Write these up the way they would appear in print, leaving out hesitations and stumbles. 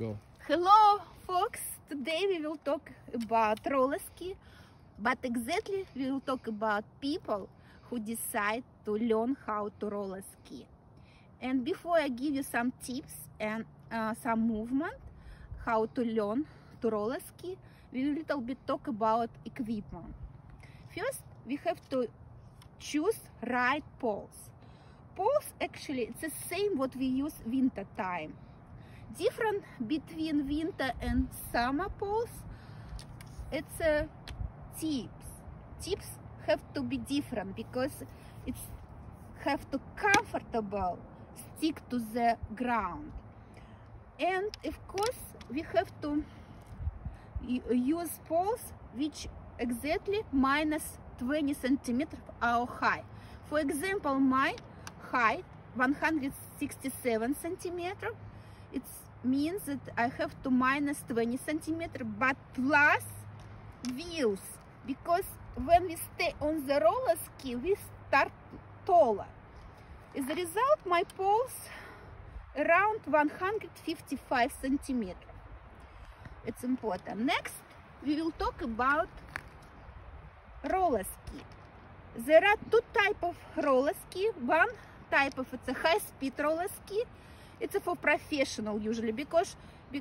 Go. Hello folks, today we will talk about roller ski, but exactly we will talk about people who decide to learn how to roller ski. And before I give you some tips and some movement, how to learn to roller ski, we will little bit talk about equipment. First, we have to choose right poles. Poles actually it's the same what we use winter time. Different between winter and summer poles, it's tips. Tips have to be different because it's have to comfortable stick to the ground. And of course we have to use poles which exactly minus 20 centimeters our height. For example, my height 167 centimeters. It means that I have to minus 20 centimeters, but plus wheels, because when we stay on the roller ski, we start taller. As a result, my poles around 155 centimeters. It's important. Next, we will talk about roller ski. There are two types of roller ski. One type of it's a high-speed roller ski. It's for professional usually because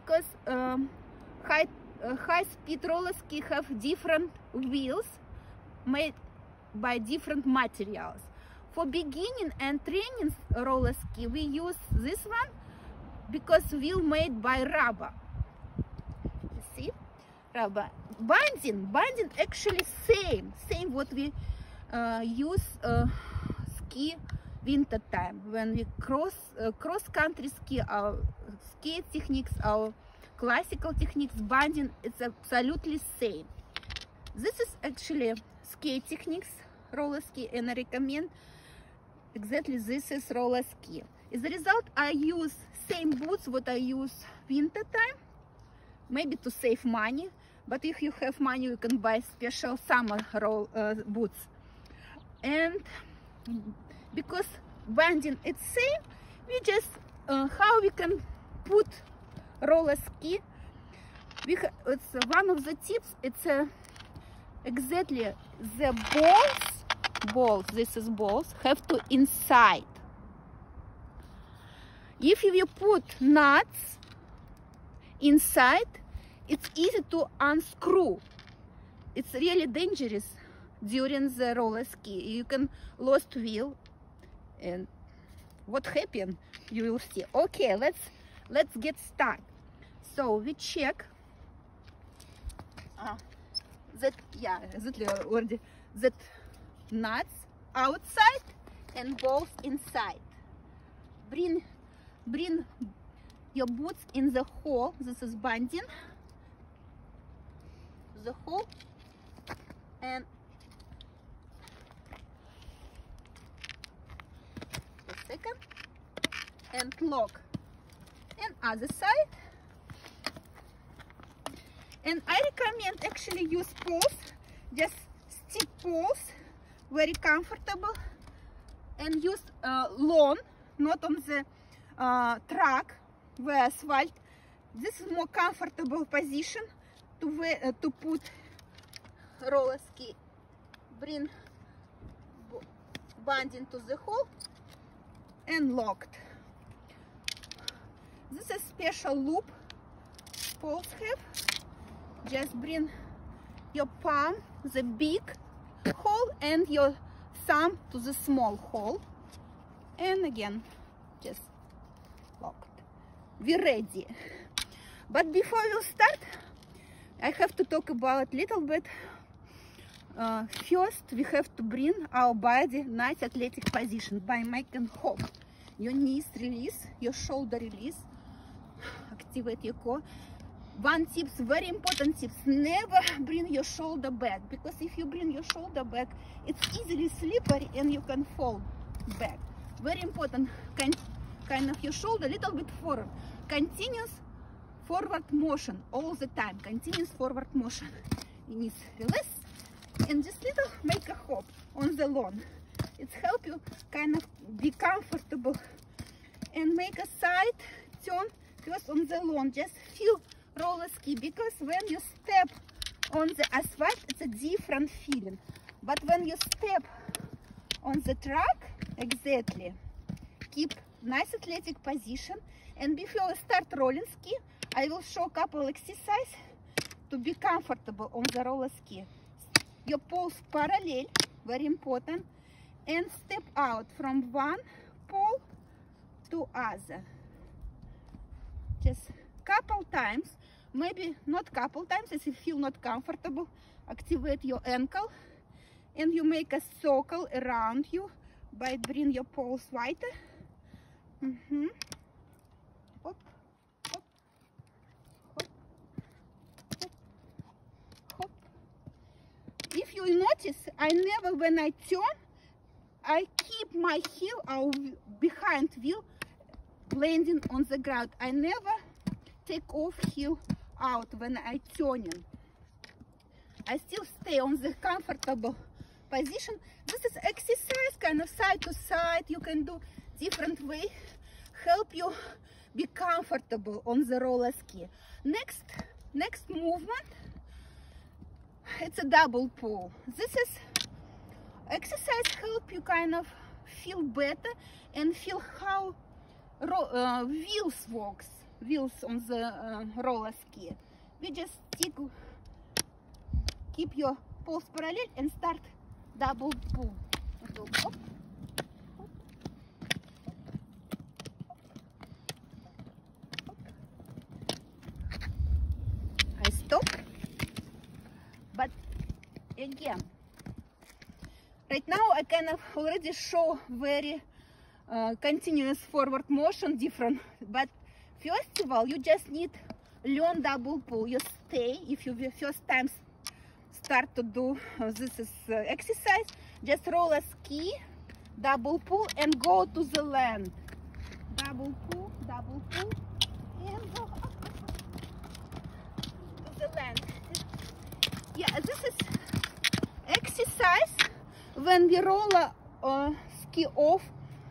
high-speed roller ski have different wheels made by different materials. For beginning and training roller ski, we use this one because wheel made by rubber. You see, rubber. Binding actually same what we use ski winter time when we cross country ski. Our skate techniques, our classical techniques, binding, it's absolutely same. This is actually skate techniques, roller ski, and I recommend exactly this is roller ski. As a result, I use same boots what I use winter time, maybe to save money, but if you have money you can buy special summer boots. And because binding it's same, we just how we can put roller ski. It's one of the tips. It's exactly the balls. This is balls have to inside. If you put nuts inside, it's easy to unscrew. It's really dangerous during the roller ski. You can lost wheel. And what happened you will see. Okay, let's get started. So we check that nuts outside and balls inside. Bring your boots in the hole. This is binding the hole, and and lock and other side. And I recommend actually use poles, just stick poles, very comfortable, and use lawn, not on the track where asphalt. This is more comfortable position to put roller ski. Bring binding to the hole and locked. This is special loop poles have. Just bring your palm, the big hole, and your thumb to the small hole, and again just locked. We're ready. But before we start, I have to talk about little bit. First, we have to bring our body nice athletic position by making hop. Your knees release, your shoulder release, activate your core. One tips, very important tips, never bring your shoulder back, because if you bring your shoulder back, it's easily slippery and you can fall back. Very important, kind of your shoulder a little bit forward. Continuous forward motion all the time, continuous forward motion. Knees release, and just little make a hop on the lawn. It's help you kind of be comfortable and make a side turn first on the lawn, just feel roller ski, because when you step on the asphalt, it's a different feeling. But when you step on the track, exactly, keep nice athletic position. And before you start rolling ski, I will show a couple exercises to be comfortable on the roller ski. Your poles parallel, very important, and step out from one pole to other. Just couple times, maybe not couple times, if you feel not comfortable, activate your ankle, and you make a circle around you by bring your poles wider. Hop, hop, hop, hop, hop. If you notice, I never, when I turn, I keep my heel or behind wheel landing on the ground. I never take off heel out when I turning. I still stay on the comfortable position. This is exercise, kind of side to side. You can do different way, help you be comfortable on the roller ski. Next movement, it's a double pull. This is exercise help you kind of feel better and feel how wheels works, wheels on the roller ski. We just keep your poles parallel and start double pull. So, hop, hop, hop. I stop, but again, right now I kind of already show very continuous forward motion, different, but first of all, you just need learn double pull. You stay, if you first time start to do this is exercise, just roller ski, double pull, and go to the land. Double pull, and go up to the land. Yeah, this is exercise when we roller ski off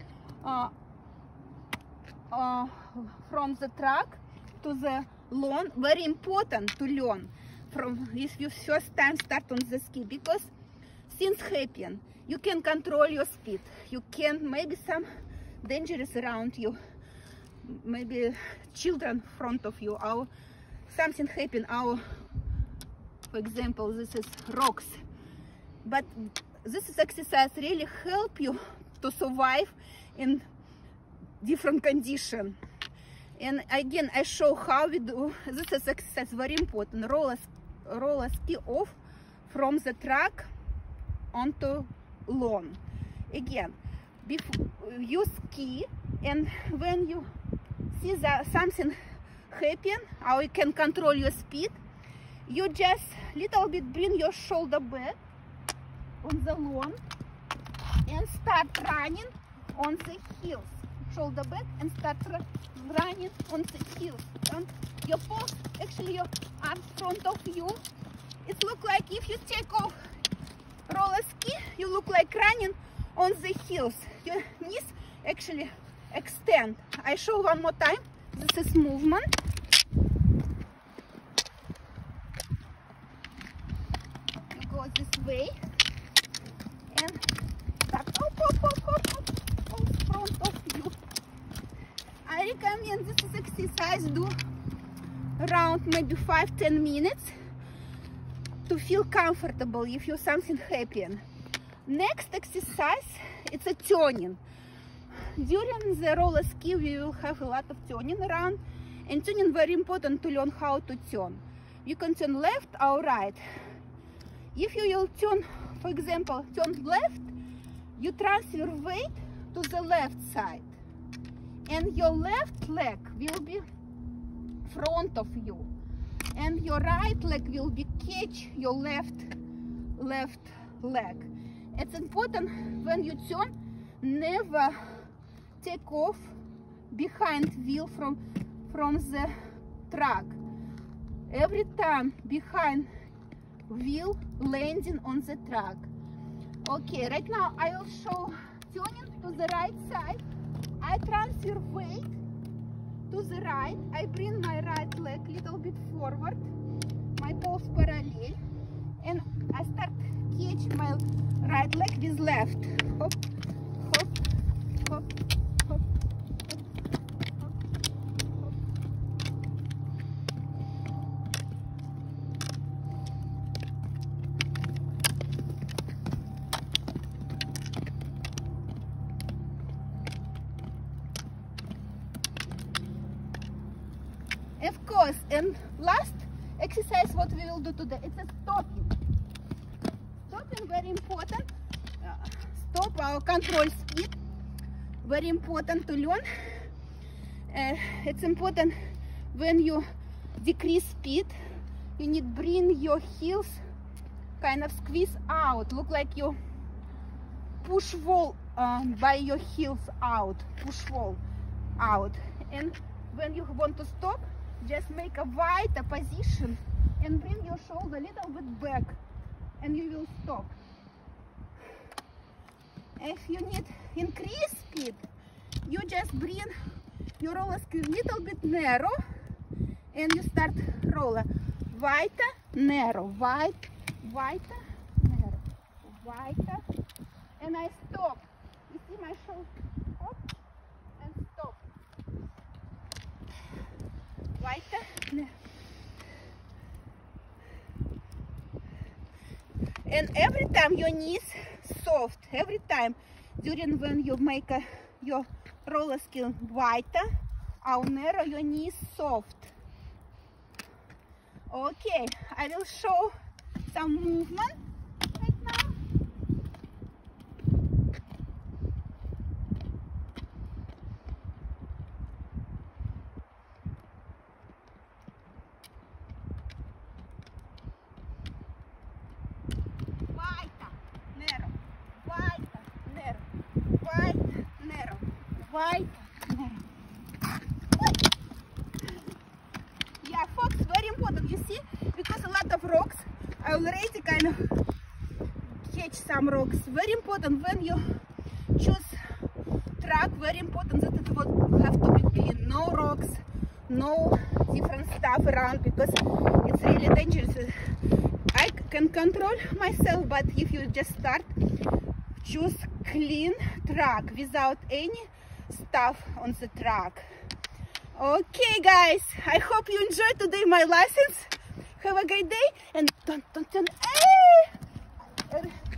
from the track to the lawn. Very important to learn from if you first time start on the ski, because things happen. You can control your speed. You can, maybe some dangerous around you, maybe children in front of you, or something happen. Or, for example, this is rocks. But this is exercise really help you to survive in different condition. And again, I show how we do this is exercise, very important. Roller ski off from the track onto lawn. Again, before you ski, and when you see that something happen, or you can control your speed, you just little bit bring your shoulder back on the lawn and start running on the heels. Shoulder back and start running on the heels. And your poles, actually your arms front of you. It look like if you take off roller ski, you look like running on the heels. Your knees actually extend. I show one more time. This is movement. You go this way and start hop, hop, hop, hop, hop, on front of you. I recommend this is exercise do around maybe 5-10 minutes to feel comfortable if you something happen. Next exercise, it's a turning. During the roller ski we will have a lot of turning around, and turning very important to learn how to turn. You can turn left or right. If you will turn, for example, turn left, you transfer weight to the left side, and your left leg will be front of you, and your right leg will be catch your left leg. It's important when you turn, never take off behind wheel from the track. Every time behind wheel landing on the track. Okay, right now I will show turning to the right side. I transfer weight to the right. I bring my right leg a little bit forward, my toes parallel, and I start catch my right leg with left. Hop, hop, hop, hop, hop, hop. Of course, and last exercise what we will do today, it's a stopping. Stopping, very important. Stop our control speed. Very important to learn. It's important when you decrease speed, you need bring your heels kind of squeeze out. Look like you push wall by your heels out. Push wall out. And when you want to stop, just make a wide position and bring your shoulder a little bit back, and you will stop. If you need increase speed, you just bring your roller skate a little bit narrow, and you start roller. Wider, narrow, wide, wider, narrow, wider, and I stop. You see my shoulder? Hop, and stop. Wider, narrow. And every time your knees soft, every time during when you make your roller skate wider or narrow, your knees soft. Okay, I will show some movement right now. Wide, narrow. Yeah, folks, very important, you see, because a lot of rocks, I already kind of catch some rocks. Very important when you choose track, very important that it will have to be clean. No rocks, no different stuff around, because it's really dangerous. I can control myself, but if you just start, choose clean track without any stuff on the track. Okay guys, I hope you enjoyed today my lessons. Have a great day, and don't